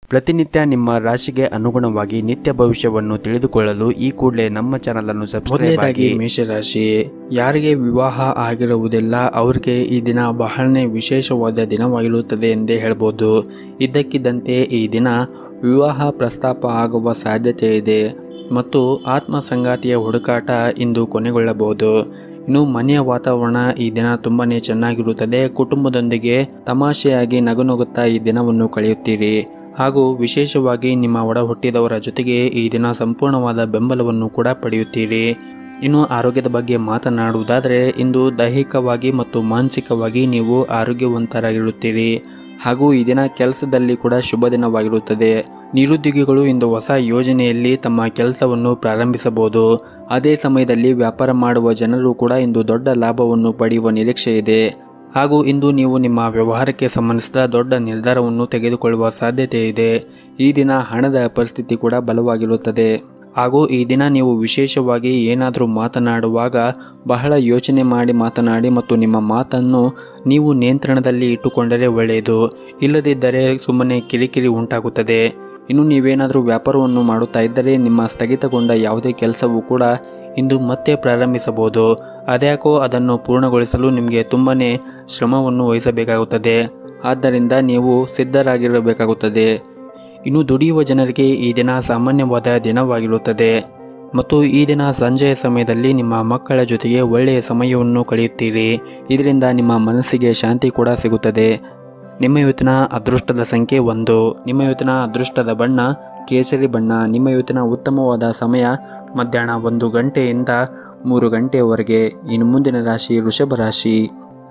ಪ್ರತಿನಿತ್ಯ ನಿಮ್ಮ ರಾಶಿಗೆ ಅನುಗುಣವಾಗಿ ನಿತ್ಯ ಭವಿಷ್ಯವನ್ನು ತಿಳಿದುಕೊಳ್ಳಲು ಈ ಕೂಡಲೇ ನಮ್ಮ ಚಾನೆಲ್ ಅನ್ನು ಸಬ್ಸ್ಕ್ರೈಬ್ ಆಗಿ. ಮೇಷರಾಶಿ, ಯಾರಿಗೆ ವಿವಾಹ ಆಗಿರುವುದಿಲ್ಲ ಅವರಿಗೆ ಈ ದಿನ ಬಹಳನೇ ವಿಶೇಷವಾದ ದಿನವಾಗಿರುತ್ತದೆ ಎಂದೇ ಹೇಳ್ಬೋದು. ಇದ್ದಕ್ಕಿದ್ದಂತೆ ಈ ದಿನ ವಿವಾಹ ಪ್ರಸ್ತಾಪ ಆಗುವ ಸಾಧ್ಯತೆ ಇದೆ ಮತ್ತು ಆತ್ಮ ಸಂಗಾತಿಯ ಹುಡುಕಾಟ ಇಂದು ಕೊನೆಗೊಳ್ಳಬಹುದು. ಇನ್ನು ಮನೆಯ ವಾತಾವರಣ ಈ ದಿನ ತುಂಬಾನೇ ಚೆನ್ನಾಗಿರುತ್ತದೆ. ಕುಟುಂಬದೊಂದಿಗೆ ತಮಾಷೆಯಾಗಿ ನಗುನಗುತ್ತಾ ಈ ದಿನವನ್ನು ಕಳೆಯುತ್ತೀರಿ ಹಾಗೂ ವಿಶೇಷವಾಗಿ ನಿಮ್ಮ ಒಡ ಹುಟ್ಟಿದವರ ಜೊತೆಗೆ ಈ ದಿನ ಸಂಪೂರ್ಣವಾದ ಬೆಂಬಲವನ್ನು ಕೂಡ ಪಡೆಯುತ್ತೀರಿ. ಇನ್ನು ಆರೋಗ್ಯದ ಬಗ್ಗೆ ಮಾತನಾಡುವುದಾದರೆ ಇಂದು ದೈಹಿಕವಾಗಿ ಮತ್ತು ಮಾನಸಿಕವಾಗಿ ನೀವು ಆರೋಗ್ಯವಂತರಾಗಿರುತ್ತೀರಿ ಹಾಗೂ ಈ ದಿನ ಕೆಲಸದಲ್ಲಿ ಕೂಡ ಶುಭ ದಿನವಾಗಿರುತ್ತದೆ. ನಿರುದ್ಯೋಗಿಗಳು ಇಂದು ಹೊಸ ಯೋಜನೆಯಲ್ಲಿ ತಮ್ಮ ಕೆಲಸವನ್ನು ಪ್ರಾರಂಭಿಸಬಹುದು. ಅದೇ ಸಮಯದಲ್ಲಿ ವ್ಯಾಪಾರ ಮಾಡುವ ಜನರು ಕೂಡ ಇಂದು ದೊಡ್ಡ ಲಾಭವನ್ನು ಪಡೆಯುವ ನಿರೀಕ್ಷೆ ಇದೆ ಹಾಗೂ ಇಂದು ನೀವು ನಿಮ್ಮ ವ್ಯವಹಾರಕ್ಕೆ ಸಂಬಂಧಿಸಿದ ದೊಡ್ಡ ನಿರ್ಧಾರವನ್ನು ತೆಗೆದುಕೊಳ್ಳುವ ಸಾಧ್ಯತೆ ಇದೆ. ಈ ದಿನ ಹಣದ ಪರಿಸ್ಥಿತಿ ಕೂಡ ಬಲವಾಗಿರುತ್ತದೆ ಹಾಗೂ ಈ ದಿನ ನೀವು ವಿಶೇಷವಾಗಿ ಏನಾದರೂ ಮಾತನಾಡುವಾಗ ಬಹಳ ಯೋಚನೆ ಮಾಡಿ ಮಾತನಾಡಿ ಮತ್ತು ನಿಮ್ಮ ಮಾತನ್ನು ನೀವು ನಿಯಂತ್ರಣದಲ್ಲಿ ಇಟ್ಟುಕೊಂಡರೆ ಒಳ್ಳೆಯದು. ಇಲ್ಲದಿದ್ದರೆ ಸುಮ್ಮನೆ ಕಿರಿಕಿರಿ ಉಂಟಾಗುತ್ತದೆ. ಇನ್ನು ನೀವೇನಾದರೂ ವ್ಯಾಪಾರವನ್ನು ಮಾಡುತ್ತಾ ಇದ್ದರೆ ನಿಮ್ಮ ಸ್ಥಗಿತಗೊಂಡ ಯಾವುದೇ ಕೆಲಸವೂ ಕೂಡ ಇಂದು ಮತ್ತೆ ಪ್ರಾರಂಭಿಸಬಹುದು. ಅದ್ಯಾಕೋ ಅದನ್ನು ಪೂರ್ಣಗೊಳಿಸಲು ನಿಮಗೆ ತುಂಬನೇ ಶ್ರಮವನ್ನು ವಹಿಸಬೇಕಾಗುತ್ತದೆ. ಆದ್ದರಿಂದ ನೀವು ಸಿದ್ಧರಾಗಿರಬೇಕಾಗುತ್ತದೆ. ಇನ್ನು ದುಡಿಯುವ ಜನರಿಗೆ ಈ ದಿನ ಸಾಮಾನ್ಯವಾದ ದಿನವಾಗಿರುತ್ತದೆ ಮತ್ತು ಈ ದಿನ ಸಂಜೆಯ ಸಮಯದಲ್ಲಿ ನಿಮ್ಮ ಮಕ್ಕಳ ಜೊತೆಗೆ ಒಳ್ಳೆಯ ಸಮಯವನ್ನು ಕಳೆಯುತ್ತೀರಿ. ಇದರಿಂದ ನಿಮ್ಮ ಮನಸ್ಸಿಗೆ ಶಾಂತಿ ಕೂಡ ಸಿಗುತ್ತದೆ. ನಿಮ್ಮ ಇವತ್ತಿನ ಅದೃಷ್ಟದ ಸಂಖ್ಯೆ 1. ನಿಮ್ಮ ಇವತ್ತಿನ ಅದೃಷ್ಟದ ಬಣ್ಣ ಕೇಸರಿ ಬಣ್ಣ. ನಿಮ್ಮ ಇವತ್ತಿನ ಉತ್ತಮವಾದ ಸಮಯ ಮಧ್ಯಾಹ್ನ 1 ಗಂಟೆಯಿಂದ 3 ಗಂಟೆಯವರೆಗೆ. ಇನ್ನು ಮುಂದಿನ ರಾಶಿ ವೃಷಭ ರಾಶಿ.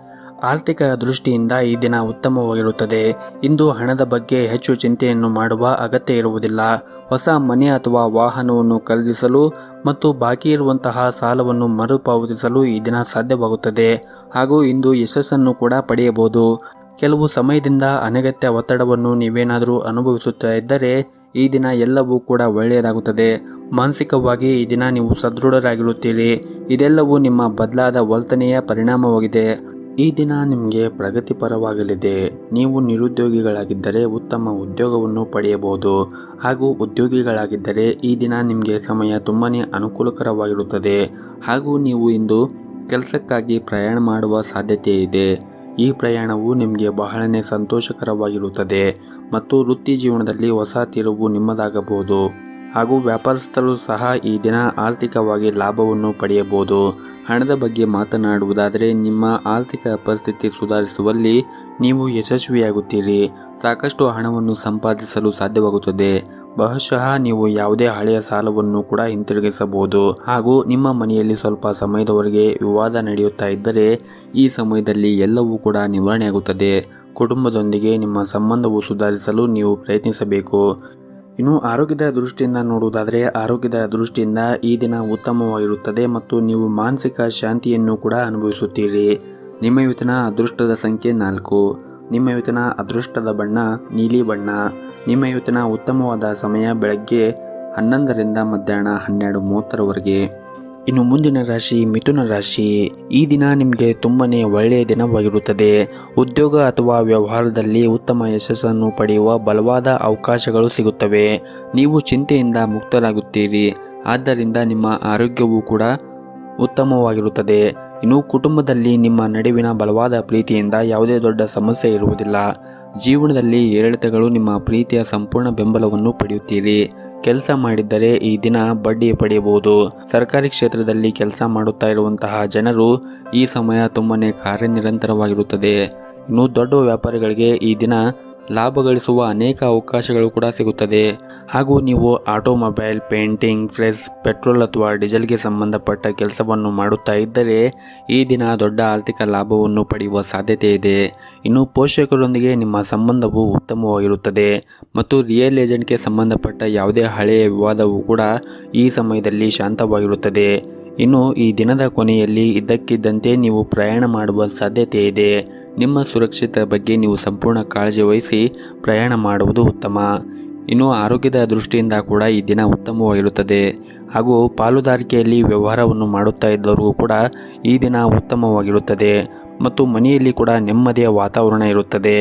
ಆರ್ಥಿಕ ದೃಷ್ಟಿಯಿಂದ ಈ ದಿನ ಉತ್ತಮವಾಗಿರುತ್ತದೆ. ಇಂದು ಹಣದ ಬಗ್ಗೆ ಹೆಚ್ಚು ಚಿಂತೆಯನ್ನು ಮಾಡುವ ಅಗತ್ಯ ಇರುವುದಿಲ್ಲ. ಹೊಸ ಮನೆ ಅಥವಾ ವಾಹನವನ್ನು ಖರೀದಿಸಲು ಮತ್ತು ಬಾಕಿ ಇರುವಂತಹ ಸಾಲವನ್ನು ಮರುಪಾವತಿಸಲು ಈ ದಿನ ಸಾಧ್ಯವಾಗುತ್ತದೆ ಹಾಗೂ ಇಂದು ಯಶಸ್ಸನ್ನು ಕೂಡ ಪಡೆಯಬಹುದು. ಕೆಲವು ಸಮಯದಿಂದ ಅನಗತ್ಯ ಒತ್ತಡವನ್ನು ನೀವೇನಾದರೂ ಅನುಭವಿಸುತ್ತಾ ಇದ್ದರೆ ಈ ದಿನ ಎಲ್ಲವೂ ಕೂಡ ಒಳ್ಳೆಯದಾಗುತ್ತದೆ. ಮಾನಸಿಕವಾಗಿ ಈ ದಿನ ನೀವು ಸದೃಢರಾಗಿರುತ್ತೀರಿ. ಇದೆಲ್ಲವೂ ನಿಮ್ಮ ಬದಲಾದ ವರ್ತನೆಯ ಪರಿಣಾಮವಾಗಿದೆ. ಈ ದಿನ ನಿಮಗೆ ಪ್ರಗತಿಪರವಾಗಲಿದೆ. ನೀವು ನಿರುದ್ಯೋಗಿಗಳಾಗಿದ್ದರೆ ಉತ್ತಮ ಉದ್ಯೋಗವನ್ನು ಪಡೆಯಬಹುದು ಹಾಗೂ ಉದ್ಯೋಗಿಗಳಾಗಿದ್ದರೆ ಈ ದಿನ ನಿಮಗೆ ಸಮಯ ತುಂಬಾ ಅನುಕೂಲಕರವಾಗಿರುತ್ತದೆ ಹಾಗೂ ನೀವು ಇಂದು ಕೆಲಸಕ್ಕಾಗಿ ಪ್ರಯಾಣ ಮಾಡುವ ಸಾಧ್ಯತೆ ಇದೆ. ಈ ಪ್ರಯಾಣವು ನಿಮಗೆ ಬಹಳನೇ ಸಂತೋಷಕರವಾಗಿರುತ್ತದೆ ಮತ್ತು ವೃತ್ತಿ ಜೀವನದಲ್ಲಿ ಹೊಸ ತಿರುವು ನಿಮ್ಮದಾಗಬಹುದು ಹಾಗೂ ವ್ಯಾಪಾರಸ್ಥರು ಸಹ ಈ ದಿನ ಆರ್ಥಿಕವಾಗಿ ಲಾಭವನ್ನು ಪಡೆಯಬಹುದು. ಹಣದ ಬಗ್ಗೆ ಮಾತನಾಡುವುದಾದರೆ ನಿಮ್ಮ ಆರ್ಥಿಕ ಪರಿಸ್ಥಿತಿ ಸುಧಾರಿಸುವಲ್ಲಿ ನೀವು ಯಶಸ್ವಿಯಾಗುತ್ತೀರಿ. ಸಾಕಷ್ಟು ಹಣವನ್ನು ಸಂಪಾದಿಸಲು ಸಾಧ್ಯವಾಗುತ್ತದೆ. ಬಹುಶಃ ನೀವು ಯಾವುದೇ ಹಳೆಯ ಸಾಲವನ್ನು ಕೂಡ ಹಿಂತಿರುಗಿಸಬಹುದು ಹಾಗೂ ನಿಮ್ಮ ಮನೆಯಲ್ಲಿ ಸ್ವಲ್ಪ ಸಮಯದವರೆಗೆ ವಿವಾದ ನಡೆಯುತ್ತಾ ಇದ್ದರೆ ಈ ಸಮಯದಲ್ಲಿ ಎಲ್ಲವೂ ಕೂಡ ನಿವಾರಣೆಯಾಗುತ್ತದೆ. ಕುಟುಂಬದೊಂದಿಗೆ ನಿಮ್ಮ ಸಂಬಂಧವು ಸುಧಾರಿಸಲು ನೀವು ಪ್ರಯತ್ನಿಸಬೇಕು. ಇನ್ನು ಆರೋಗ್ಯದ ದೃಷ್ಟಿಯಿಂದ ನೋಡುವುದಾದರೆ ಆರೋಗ್ಯದ ದೃಷ್ಟಿಯಿಂದ ಈ ದಿನ ಉತ್ತಮವಾಗಿರುತ್ತದೆ ಮತ್ತು ನೀವು ಮಾನಸಿಕ ಶಾಂತಿಯನ್ನು ಕೂಡ ಅನುಭವಿಸುತ್ತೀರಿ. ನಿಮ್ಮ ಇವತ್ತಿನ ಅದೃಷ್ಟದ ಸಂಖ್ಯೆ 4. ನಿಮ್ಮ ಇವತ್ತಿನ ಅದೃಷ್ಟದ ಬಣ್ಣ ನೀಲಿ ಬಣ್ಣ. ನಿಮ್ಮ ಇವತ್ತಿನ ಉತ್ತಮವಾದ ಸಮಯ ಬೆಳಗ್ಗೆ 11ರಿಂದ ಮಧ್ಯಾಹ್ನ 12:30ರವರೆಗೆ. ಇನ್ನು ಮುಂದಿನ ರಾಶಿ ಮಿಥುನ ರಾಶಿ. ಈ ದಿನ ನಿಮಗೆ ತುಂಬನೇ ಒಳ್ಳೆಯ ದಿನವಾಗಿರುತ್ತದೆ. ಉದ್ಯೋಗ ಅಥವಾ ವ್ಯವಹಾರದಲ್ಲಿ ಉತ್ತಮ ಯಶಸ್ಸನ್ನು ಪಡೆಯುವ ಬಲವಾದ ಅವಕಾಶಗಳು ಸಿಗುತ್ತವೆ. ನೀವು ಚಿಂತೆಯಿಂದ ಮುಕ್ತರಾಗುತ್ತೀರಿ. ಆದ್ದರಿಂದ ನಿಮ್ಮ ಆರೋಗ್ಯವೂ ಕೂಡ ಉತ್ತಮವಾಗಿರುತ್ತದೆ. ಇನ್ನು ಕುಟುಂಬದಲ್ಲಿ ನಿಮ್ಮ ನಡುವಿನ ಬಲವಾದ ಪ್ರೀತಿಯಿಂದ ಯಾವುದೇ ದೊಡ್ಡ ಸಮಸ್ಯೆ ಇರುವುದಿಲ್ಲ. ಜೀವನದಲ್ಲಿ ಏರಿಳಿತಗಳು ನಿಮ್ಮ ಪ್ರೀತಿಯ ಸಂಪೂರ್ಣ ಬೆಂಬಲವನ್ನು ಪಡೆಯುತ್ತೀರಿ. ಕೆಲಸ ಮಾಡಿದ್ದರೆ ಈ ದಿನ ಬಡ್ಡಿ ಪಡೆಯಬಹುದು. ಸರ್ಕಾರಿ ಕ್ಷೇತ್ರದಲ್ಲಿ ಕೆಲಸ ಮಾಡುತ್ತಾ ಇರುವಂತಹ ಜನರು ಈ ಸಮಯ ತುಂಬನೇ ಕಾರ್ಯನಿರಂತರವಾಗಿರುತ್ತದೆ. ಇನ್ನು ದೊಡ್ಡ ವ್ಯಾಪಾರಿಗಳಿಗೆ ಈ ದಿನ ಲಾಭ ಗಳಿಸುವ ಅನೇಕ ಅವಕಾಶಗಳು ಕೂಡ ಸಿಗುತ್ತದೆ ಹಾಗೂ ನೀವು ಆಟೋಮೊಬೈಲ್, ಪೇಂಟಿಂಗ್, ಪ್ರೆಸ್, ಪೆಟ್ರೋಲ್ ಅಥವಾ ಡೀಸೆಲ್ಗೆ ಸಂಬಂಧಪಟ್ಟ ಕೆಲಸವನ್ನು ಮಾಡುತ್ತಾ ಇದ್ದರೆ ಈ ದಿನ ದೊಡ್ಡ ಆರ್ಥಿಕ ಲಾಭವನ್ನು ಪಡೆಯುವ ಸಾಧ್ಯತೆ ಇದೆ. ಇನ್ನು ಪೋಷಕರೊಂದಿಗೆ ನಿಮ್ಮ ಸಂಬಂಧವು ಉತ್ತಮವಾಗಿರುತ್ತದೆ ಮತ್ತು ರಿಯಲ್ ಏಜೆಂಟ್ಗೆ ಸಂಬಂಧಪಟ್ಟ ಯಾವುದೇ ಹಳೆಯ ವಿವಾದವೂ ಕೂಡ ಈ ಸಮಯದಲ್ಲಿ ಶಾಂತವಾಗಿರುತ್ತದೆ. ಇನ್ನು ಈ ದಿನದ ಕೊನೆಯಲ್ಲಿ ಇದ್ದಕ್ಕಿದ್ದಂತೆ ನೀವು ಪ್ರಯಾಣ ಮಾಡುವ ಸಾಧ್ಯತೆ ಇದೆ. ನಿಮ್ಮ ಸುರಕ್ಷತೆ ಬಗ್ಗೆ ನೀವು ಸಂಪೂರ್ಣ ಕಾಳಜಿ ವಹಿಸಿ ಪ್ರಯಾಣ ಮಾಡುವುದು ಉತ್ತಮ. ಇನ್ನು ಆರೋಗ್ಯದ ದೃಷ್ಟಿಯಿಂದ ಕೂಡ ಈ ದಿನ ಉತ್ತಮವಾಗಿರುತ್ತದೆ ಹಾಗೂ ಪಾಲುದಾರಿಕೆಯಲ್ಲಿ ವ್ಯವಹಾರವನ್ನು ಮಾಡುತ್ತಾ ಇದ್ದವರಿಗೂ ಕೂಡ ಈ ದಿನ ಉತ್ತಮವಾಗಿರುತ್ತದೆ ಮತ್ತು ಮನೆಯಲ್ಲಿ ಕೂಡ ನೆಮ್ಮದಿಯ ವಾತಾವರಣ ಇರುತ್ತದೆ.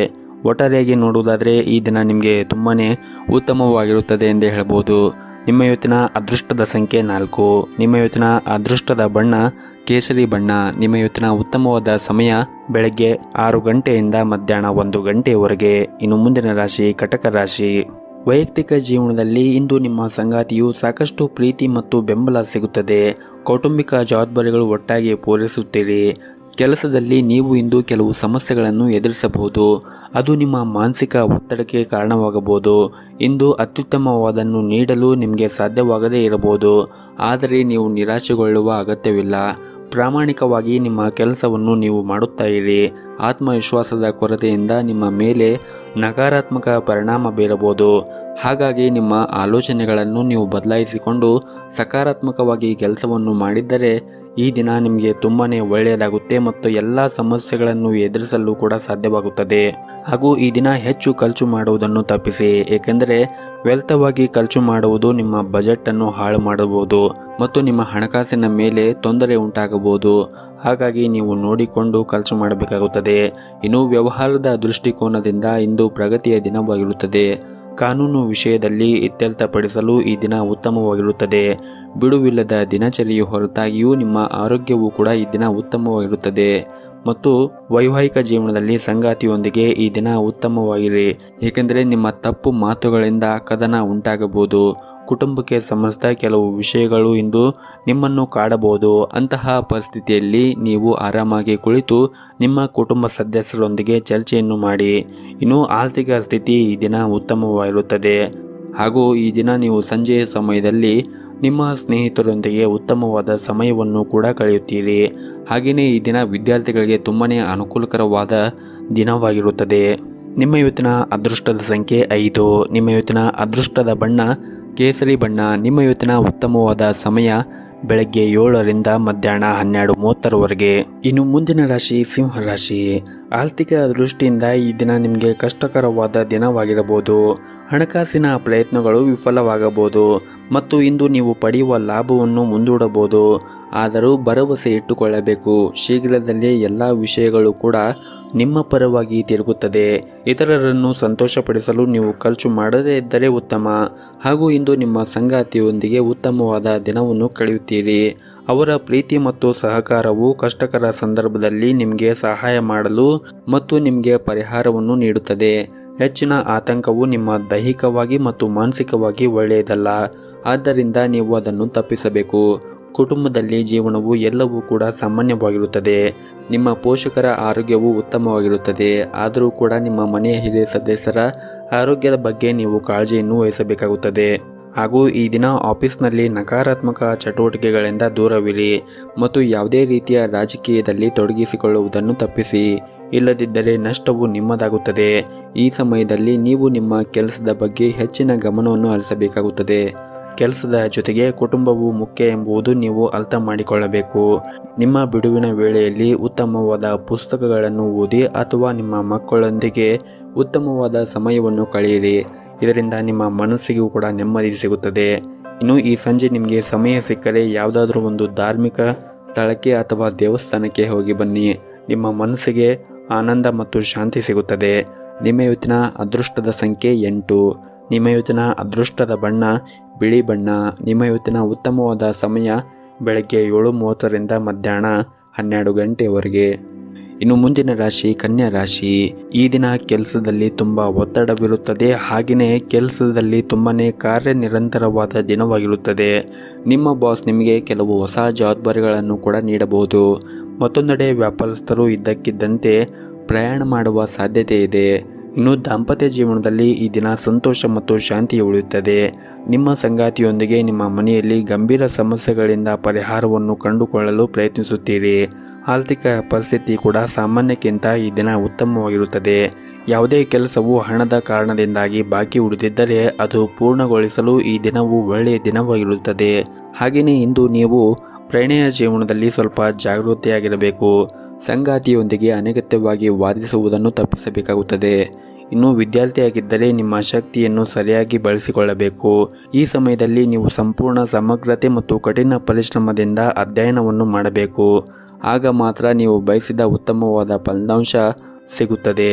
ಒಟ್ಟಾರೆಯಾಗಿ ನೋಡುವುದಾದರೆ ಈ ದಿನ ನಿಮಗೆ ತುಂಬಾ ಉತ್ತಮವಾಗಿರುತ್ತದೆ ಎಂದೇ ಹೇಳ್ಬೋದು. ನಿಮ್ಮ ಇವತ್ತಿನ ಅದೃಷ್ಟದ ಸಂಖ್ಯೆ 4. ನಿಮ್ಮ ಇವತ್ತಿನ ಅದೃಷ್ಟದ ಬಣ್ಣ ಕೇಸರಿ ಬಣ್ಣ. ನಿಮ್ಮ ಇವತ್ತಿನ ಉತ್ತಮವಾದ ಸಮಯ ಬೆಳಗ್ಗೆ 6 ಗಂಟೆಯಿಂದ ಮಧ್ಯಾಹ್ನ 1 ಗಂಟೆಯವರೆಗೆ. ಇನ್ನು ಮುಂದಿನ ರಾಶಿ ಕಟಕ ರಾಶಿ. ವೈಯಕ್ತಿಕ ಜೀವನದಲ್ಲಿ ಇಂದು ನಿಮ್ಮ ಸಂಗಾತಿಯು ಸಾಕಷ್ಟು ಪ್ರೀತಿ ಮತ್ತು ಬೆಂಬಲ ಸಿಗುತ್ತದೆ. ಕೌಟುಂಬಿಕ ಜವಾಬ್ದಾರಿಗಳು ಒಟ್ಟಾಗಿ ಪೂರೈಸುತ್ತೀರಿ. ಕೆಲಸದಲ್ಲಿ ನೀವು ಇಂದು ಕೆಲವು ಸಮಸ್ಯೆಗಳನ್ನು ಎದುರಿಸಬಹುದು. ಅದು ನಿಮ್ಮ ಮಾನಸಿಕ ಒತ್ತಡಕ್ಕೆ ಕಾರಣವಾಗಬಹುದು. ಇಂದು ಅತ್ಯುತ್ತಮವಾದನ್ನು ನೀಡಲು ನಿಮಗೆ ಸಾಧ್ಯವಾಗದೇ ಇರಬಹುದು. ಆದರೆ ನೀವು ನಿರಾಶೆಗೊಳ್ಳುವ ಅಗತ್ಯವಿಲ್ಲ. ಪ್ರಾಮಾಣಿಕವಾಗಿ ನಿಮ್ಮ ಕೆಲಸವನ್ನು ನೀವು ಮಾಡುತ್ತಾ ಇರಿ. ಆತ್ಮವಿಶ್ವಾಸದ ಕೊರತೆಯಿಂದ ನಿಮ್ಮ ಮೇಲೆ ನಕಾರಾತ್ಮಕ ಪರಿಣಾಮ ಬೀರಬಹುದು. ಹಾಗಾಗಿ ನಿಮ್ಮ ಆಲೋಚನೆಗಳನ್ನು ನೀವು ಬದಲಾಯಿಸಿಕೊಂಡು ಸಕಾರಾತ್ಮಕವಾಗಿ ಕೆಲಸವನ್ನು ಮಾಡಿದ್ದರೆ ಈ ದಿನ ನಿಮಗೆ ತುಂಬಾ ಒಳ್ಳೆಯದಾಗುತ್ತೆ ಮತ್ತು ಎಲ್ಲ ಸಮಸ್ಯೆಗಳನ್ನು ಎದುರಿಸಲು ಕೂಡ ಸಾಧ್ಯವಾಗುತ್ತದೆ. ಹಾಗೂ ಈ ದಿನ ಹೆಚ್ಚು ಖರ್ಚು ಮಾಡುವುದನ್ನು ತಪ್ಪಿಸಿ, ಏಕೆಂದರೆ ವ್ಯರ್ಥವಾಗಿ ಖರ್ಚು ಮಾಡುವುದು ನಿಮ್ಮ ಬಜೆಟನ್ನು ಹಾಳು ಮಾಡಬಹುದು ಮತ್ತು ನಿಮ್ಮ ಹಣಕಾಸಿನ ಮೇಲೆ ತೊಂದರೆ ಉಂಟಾಗಬಹುದು. ಹಾಗಾಗಿ ನೀವು ನೋಡಿಕೊಂಡು ಖರ್ಚು ಮಾಡಬೇಕಾಗುತ್ತದೆ. ಇನ್ನು ವ್ಯವಹಾರದ ದೃಷ್ಟಿಕೋನದಿಂದ ಇಂದು ಪ್ರಗತಿಯ ದಿನವಾಗಿರುತ್ತದೆ. ಕಾನೂನು ವಿಷಯದಲ್ಲಿ ಇತ್ಯರ್ಥಪಡಿಸಲು ಈ ದಿನ ಉತ್ತಮವಾಗಿರುತ್ತದೆ. ಬಿಡುವಿಲ್ಲದ ದಿನಚರಿಯ ಹೊರತಾಗಿಯೂ ನಿಮ್ಮ ಆರೋಗ್ಯವು ಕೂಡ ಈ ದಿನ ಉತ್ತಮವಾಗಿರುತ್ತದೆ ಮತ್ತು ವೈವಾಹಿಕ ಜೀವನದಲ್ಲಿ ಸಂಗಾತಿಯೊಂದಿಗೆ ಈ ದಿನ ಉತ್ತಮವಾಗಿರಿ, ಏಕೆಂದರೆ ನಿಮ್ಮ ತಪ್ಪು ಮಾತುಗಳಿಂದ ಕದನ ಉಂಟಾಗಬಹುದು. ಕುಟುಂಬಕ್ಕೆ ಸಂಬಂಧಿಸಿದ ಕೆಲವು ವಿಷಯಗಳು ಇಂದು ನಿಮ್ಮನ್ನು ಕಾಡಬಹುದು. ಅಂತಹ ಪರಿಸ್ಥಿತಿಯಲ್ಲಿ ನೀವು ಆರಾಮಾಗಿ ಕುಳಿತು ನಿಮ್ಮ ಕುಟುಂಬ ಸದಸ್ಯರೊಂದಿಗೆ ಚರ್ಚೆಯನ್ನು ಮಾಡಿ. ಇನ್ನು ಆರ್ಥಿಕ ಸ್ಥಿತಿ ಈ ದಿನ ಉತ್ತಮವಾಗಿರುತ್ತದೆ ಹಾಗೂ ಈ ದಿನ ನೀವು ಸಂಜೆಯ ಸಮಯದಲ್ಲಿ ನಿಮ್ಮ ಸ್ನೇಹಿತರೊಂದಿಗೆ ಉತ್ತಮವಾದ ಸಮಯವನ್ನು ಕೂಡ ಕಳೆಯುತ್ತೀರಿ. ಹಾಗೆಯೇ ಈ ದಿನ ವಿದ್ಯಾರ್ಥಿಗಳಿಗೆ ತುಂಬಾ ಅನುಕೂಲಕರವಾದ ದಿನವಾಗಿರುತ್ತದೆ. ನಿಮ್ಮ ಇವತ್ತಿನ ಅದೃಷ್ಟದ ಸಂಖ್ಯೆ 5. ನಿಮ್ಮ ಇವತ್ತಿನ ಅದೃಷ್ಟದ ಬಣ್ಣ ಕೇಸರಿ ಬಣ್ಣ. ನಿಮ್ಮ ಇವತ್ತಿನ ಉತ್ತಮವಾದ ಸಮಯ ಬೆಳಗ್ಗೆ 7ರಿಂದ ಮಧ್ಯಾಹ್ನ 12:30ವರೆಗೆ. ಇನ್ನು ಮುಂದಿನ ರಾಶಿ ಸಿಂಹ ರಾಶಿ. ಆರ್ಥಿಕ ದೃಷ್ಟಿಯಿಂದ ಈ ದಿನ ನಿಮಗೆ ಕಷ್ಟಕರವಾದ ದಿನವಾಗಿರಬಹುದು. ಹಣಕಾಸಿನ ಪ್ರಯತ್ನಗಳು ವಿಫಲವಾಗಬಹುದು ಮತ್ತು ಇಂದು ನೀವು ಪಡೆಯುವ ಲಾಭವನ್ನು ಮುಂದೂಡಬಹುದು. ಆದರೂ ಭರವಸೆ ಇಟ್ಟುಕೊಳ್ಳಬೇಕು. ಶೀಘ್ರದಲ್ಲೇ ಎಲ್ಲ ವಿಷಯಗಳು ಕೂಡ ನಿಮ್ಮ ಪರವಾಗಿ ತಿರುಗುತ್ತದೆ. ಇತರರನ್ನು ಸಂತೋಷಪಡಿಸಲು ನೀವು ಖರ್ಚು ಮಾಡದೇ ಇದ್ದರೆ ಉತ್ತಮ. ಹಾಗೂ ಇಂದು ನಿಮ್ಮ ಸಂಗಾತಿಯೊಂದಿಗೆ ಉತ್ತಮವಾದ ದಿನವನ್ನು ಕಳೆಯುತ್ತೀರಿ. ಅವರ ಪ್ರೀತಿ ಮತ್ತು ಸಹಕಾರವು ಕಷ್ಟಕರ ಸಂದರ್ಭದಲ್ಲಿ ನಿಮಗೆ ಸಹಾಯ ಮಾಡಲು ಮತ್ತು ನಿಮಗೆ ಪರಿಹಾರವನ್ನು ನೀಡುತ್ತದೆ. ಹೆಚ್ಚಿನ ಆತಂಕವು ನಿಮ್ಮ ದೈಹಿಕವಾಗಿ ಮತ್ತು ಮಾನಸಿಕವಾಗಿ ಒಳ್ಳೆಯದಲ್ಲ. ಆದ್ದರಿಂದ ನೀವು ಅದನ್ನು ತಪ್ಪಿಸಬೇಕು. ಕುಟುಂಬದಲ್ಲಿ ಜೀವನವು ಎಲ್ಲವೂ ಕೂಡ ಸಾಮಾನ್ಯವಾಗಿರುತ್ತದೆ. ನಿಮ್ಮ ಪೋಷಕರ ಆರೋಗ್ಯವು ಉತ್ತಮವಾಗಿರುತ್ತದೆ. ಆದರೂ ಕೂಡ ನಿಮ್ಮ ಮನೆಯ ಹಿರಿಯ ಸದಸ್ಯರ ಆರೋಗ್ಯದ ಬಗ್ಗೆ ನೀವು ಕಾಳಜಿಯನ್ನು ವಹಿಸಬೇಕಾಗುತ್ತದೆ. ಹಾಗೂ ಈ ದಿನ ಆಫೀಸ್ನಲ್ಲಿ ನಕಾರಾತ್ಮಕ ಚಟುವಟಿಕೆಗಳಿಂದ ದೂರವಿರಿ ಮತ್ತು ಯಾವುದೇ ರೀತಿಯ ರಾಜಕೀಯದಲ್ಲಿ ತೊಡಗಿಸಿಕೊಳ್ಳುವುದನ್ನು ತಪ್ಪಿಸಿ. ಇಲ್ಲದಿದ್ದರೆ ನಷ್ಟವು ನಿಮ್ಮದಾಗುತ್ತದೆ. ಈ ಸಮಯದಲ್ಲಿ ನೀವು ನಿಮ್ಮ ಕೆಲಸದ ಬಗ್ಗೆ ಹೆಚ್ಚಿನ ಗಮನವನ್ನು ಹರಿಸಬೇಕಾಗುತ್ತದೆ. ಕೆಲಸದ ಜೊತೆಗೆ ಕುಟುಂಬವು ಮುಖ್ಯ ಎಂಬುದು ನೀವು ಅರ್ಥ ಮಾಡಿಕೊಳ್ಳಬೇಕು. ನಿಮ್ಮ ಬಿಡುವಿನ ವೇಳೆಯಲ್ಲಿ ಉತ್ತಮವಾದ ಪುಸ್ತಕಗಳನ್ನು ಓದಿ ಅಥವಾ ನಿಮ್ಮ ಮಕ್ಕಳೊಂದಿಗೆ ಉತ್ತಮವಾದ ಸಮಯವನ್ನು ಕಳೆಯಿರಿ. ಇದರಿಂದ ನಿಮ್ಮ ಮನಸ್ಸಿಗೂ ಕೂಡ ನೆಮ್ಮದಿ ಸಿಗುತ್ತದೆ. ಇನ್ನು ಈ ಸಂಜೆ ನಿಮಗೆ ಸಮಯ ಸಿಕ್ಕರೆ ಯಾವುದಾದ್ರೂ ಒಂದು ಧಾರ್ಮಿಕ ಸ್ಥಳಕ್ಕೆ ಅಥವಾ ದೇವಸ್ಥಾನಕ್ಕೆ ಹೋಗಿ ಬನ್ನಿ. ನಿಮ್ಮ ಮನಸ್ಸಿಗೆ ಆನಂದ ಮತ್ತು ಶಾಂತಿ ಸಿಗುತ್ತದೆ. ನಿಮ್ಮ ಇವತ್ತಿನ ಅದೃಷ್ಟದ ಸಂಖ್ಯೆ 8. ನಿಮ್ಮ ಇವತ್ತಿನ ಅದೃಷ್ಟದ ಬಣ್ಣ ಬಿಳಿ ಬಣ್ಣ. ನಿಮ್ಮ ಇವತ್ತಿನ ಉತ್ತಮವಾದ ಸಮಯ ಬೆಳಗ್ಗೆ 7:30ರಿಂದ ಮಧ್ಯಾಹ್ನ 12 ಗಂಟೆಯವರೆಗೆ. ಇನ್ನು ಮುಂದಿನ ರಾಶಿ ಕನ್ಯಾ ರಾಶಿ. ಈ ದಿನ ಕೆಲಸದಲ್ಲಿ ತುಂಬ ಒತ್ತಡವಿರುತ್ತದೆ. ಹಾಗೆಯೇ ಕೆಲಸದಲ್ಲಿ ತುಂಬಾ ಕಾರ್ಯನಿರಂತರವಾದ ದಿನವಾಗಿರುತ್ತದೆ. ನಿಮ್ಮ ಬಾಸ್ ನಿಮಗೆ ಕೆಲವು ಹೊಸ ಜವಾಬ್ದಾರಿಗಳನ್ನು ಕೂಡ ನೀಡಬಹುದು. ಮತ್ತೊಂದೆಡೆ ವ್ಯಾಪಾರಸ್ಥರು ಇದ್ದಕ್ಕಿದ್ದಂತೆ ಪ್ರಯಾಣ ಮಾಡುವ ಸಾಧ್ಯತೆ ಇದೆ. ಇನ್ನು ದಾಂಪತ್ಯ ಜೀವನದಲ್ಲಿ ಈ ದಿನ ಸಂತೋಷ ಮತ್ತು ಶಾಂತಿ ಉಳಿಯುತ್ತದೆ. ನಿಮ್ಮ ಸಂಗಾತಿಯೊಂದಿಗೆ ನಿಮ್ಮ ಮನೆಯಲ್ಲಿ ಗಂಭೀರ ಸಮಸ್ಯೆಗಳಿಂದ ಪರಿಹಾರವನ್ನು ಕಂಡುಕೊಳ್ಳಲು ಪ್ರಯತ್ನಿಸುತ್ತೀರಿ. ಆರ್ಥಿಕ ಪರಿಸ್ಥಿತಿ ಕೂಡ ಸಾಮಾನ್ಯಕ್ಕಿಂತ ಈ ದಿನ ಉತ್ತಮವಾಗಿರುತ್ತದೆ. ಯಾವುದೇ ಕೆಲಸವು ಹಣದ ಕಾರಣದಿಂದಾಗಿ ಬಾಕಿ ಉಳಿದಿದ್ದರೆ ಅದು ಪೂರ್ಣಗೊಳಿಸಲು ಈ ದಿನವು ಒಳ್ಳೆಯ ದಿನವಾಗಿರುತ್ತದೆ. ಹಾಗೆಯೇ ಇಂದು ನೀವು ಪ್ರಣಯ ಜೀವನದಲ್ಲಿ ಸ್ವಲ್ಪ ಜಾಗೃತಿಯಾಗಿರಬೇಕು. ಸಂಗಾತಿಯೊಂದಿಗೆ ಅನಗತ್ಯವಾಗಿ ವಾದಿಸುವುದನ್ನು ತಪ್ಪಿಸಬೇಕಾಗುತ್ತದೆ. ಇನ್ನು ವಿದ್ಯಾರ್ಥಿಯಾಗಿದ್ದರೆ ನಿಮ್ಮ ಶಕ್ತಿಯನ್ನು ಸರಿಯಾಗಿ ಬಳಸಿಕೊಳ್ಳಬೇಕು. ಈ ಸಮಯದಲ್ಲಿ ನೀವು ಸಂಪೂರ್ಣ ಸಮಗ್ರತೆ ಮತ್ತು ಕಠಿಣ ಪರಿಶ್ರಮದಿಂದ ಅಧ್ಯಯನವನ್ನು ಮಾಡಬೇಕು. ಆಗ ಮಾತ್ರ ನೀವು ಬಯಸಿದ ಉತ್ತಮವಾದ ಫಲಿತಾಂಶ ಸಿಗುತ್ತದೆ.